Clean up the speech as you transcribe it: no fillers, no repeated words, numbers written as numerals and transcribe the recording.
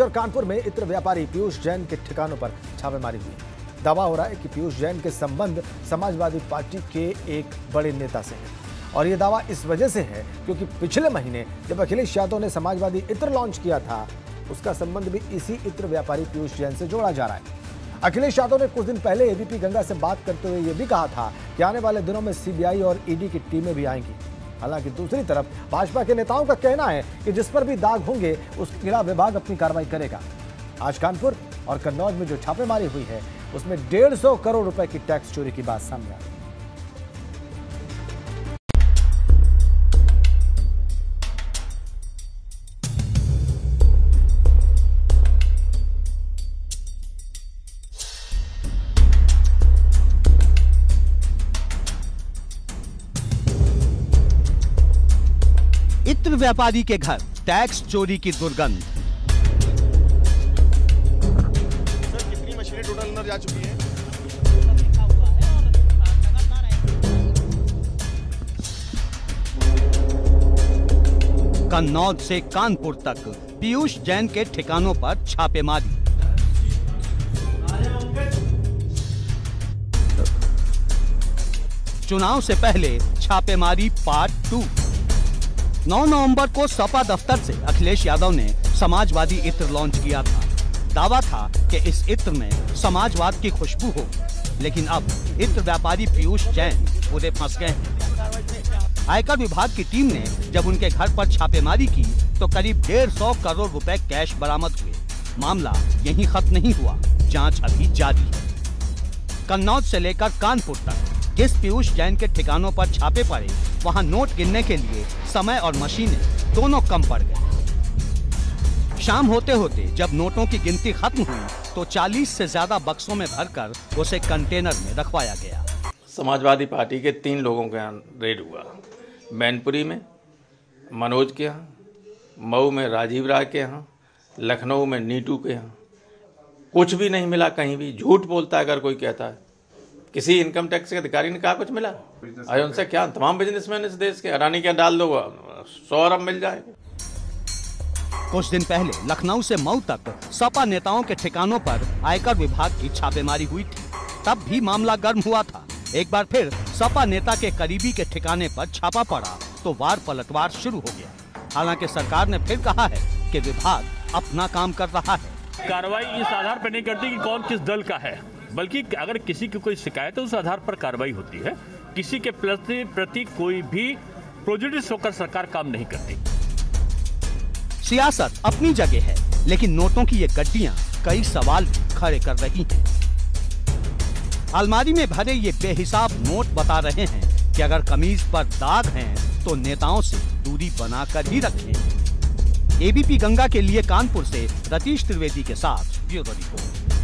और कानपुर में इत्र व्यापारी पीयूष जैन के ठिकानों पर छापेमारी हुई। दावा हो रहा है कि पीयूष जैन के संबंध समाजवादी पार्टी के एक बड़े नेता से है और यह दावा इस वजह से है क्योंकि पिछले महीने जब अखिलेश यादव ने समाजवादी इत्र लॉन्च किया था, उसका संबंध भी इसी इत्र व्यापारी पीयूष जैन से जोड़ा जा रहा है। अखिलेश यादव ने कुछ दिन पहले एबीपी गंगा से बात करते हुए यह भी कहा था कि आने वाले दिनों में सीबीआई और ईडी की टीमें भी आएंगी। हालांकि दूसरी तरफ भाजपा के नेताओं का कहना है कि जिस पर भी दाग होंगे उसके खिलाफ विभाग अपनी कार्रवाई करेगा। आज कानपुर और कन्नौज में जो छापेमारी हुई है उसमें 150 करोड़ रुपए की टैक्स चोरी की बात सामने आई। इत्र व्यापारी के घर टैक्स चोरी की दुर्गंध। सर कितनी मशीनें टोटल अंदर जा चुकी हैं? कन्नौज से कानपुर तक पीयूष जैन के ठिकानों पर छापेमारी। चुनाव से पहले छापेमारी पार्ट 2। 9 नवंबर को सपा दफ्तर से अखिलेश यादव ने समाजवादी इत्र लॉन्च किया था। दावा था कि इस इत्र में समाजवाद की खुशबू हो, लेकिन अब इत्र व्यापारी पीयूष जैन पूरे फंस गए हैं। आयकर विभाग की टीम ने जब उनके घर पर छापेमारी की तो करीब 150 करोड़ रुपए कैश बरामद हुए। मामला यहीं खत्म नहीं हुआ, जांच अभी जारी है। कन्नौज से लेकर कानपुर तक जिस पीयूष जैन के ठिकानों पर छापे पड़े, वहां नोट गिनने के लिए समय और मशीनें दोनों कम पड़ गए। शाम होते होते जब नोटों की गिनती खत्म हुई तो 40 से ज्यादा बक्सों में भरकर उसे कंटेनर में रखवाया गया। समाजवादी पार्टी के 3 लोगों के यहाँ रेड हुआ। मैनपुरी में मनोज के यहाँ, मऊ में राजीव राय के यहाँ, लखनऊ में नीटू के यहाँ। कुछ भी नहीं मिला, कहीं भी झूठ बोलता है अगर कोई कहता है। किसी इनकम टैक्स के अधिकारी ने कहा कुछ मिला? अरे उनसे क्या, तमाम बिजनेसमैन इस देश के, अडानी क्या डाल दो 100 अरब मिल जाएंगे। कुछ दिन पहले लखनऊ से मऊ तक सपा नेताओं के ठिकानों पर आयकर विभाग की छापेमारी हुई थी। तब भी मामला गर्म हुआ था। एक बार फिर सपा नेता के करीबी के ठिकाने पर छापा पड़ा तो वार पलटवार शुरू हो गया। हालांकि सरकार ने फिर कहा है कि विभाग अपना काम कर रहा है। कार्रवाई इस आधार पर नहीं करती कि कौन किस दल का है, बल्कि अगर किसी की कोई शिकायत है उस आधार पर कार्रवाई होती है। किसी के प्रति कोई भी प्रेजुडिस होकर सरकार काम नहीं करती। सियासत अपनी जगह है, लेकिन नोटों की ये गड्डियां कई सवाल खड़े कर रही हैं। अलमारी में भरे ये बेहिसाब नोट बता रहे हैं कि अगर कमीज पर दाग हैं तो नेताओं से दूरी बनाकर ही रखें। एबीपी गंगा के लिए कानपुर से रतीश त्रिवेदी के साथ ब्यूरो रिपोर्ट।